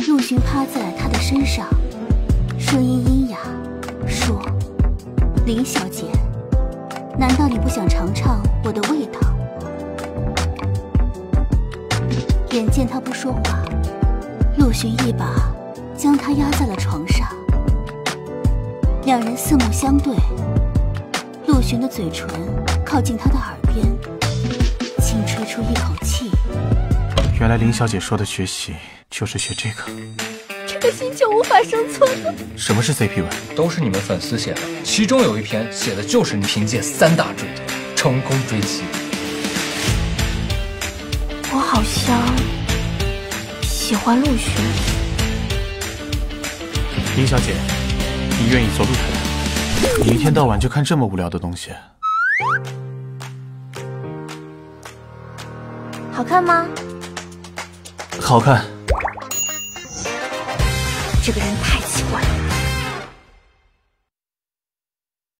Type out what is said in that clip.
陆巡趴在他的身上，声音阴哑，说：“林小姐，难道你不想尝尝我的味道？”眼见他不说话，陆巡一把将他压在了床上，两人四目相对，陆巡的嘴唇靠近他的耳边，轻吹出一口气。 原来林小姐说的学习就是学这个。 这个星球无法生存了。 什么是 CP 文？ 都是你们粉丝写的，其中有一篇写的就是你凭借3大追头成功追妻。 我好像喜欢陆巡。 林小姐，你愿意做路人？你一天到晚就看这么无聊的东西？ 好看吗？ 好看。 这个人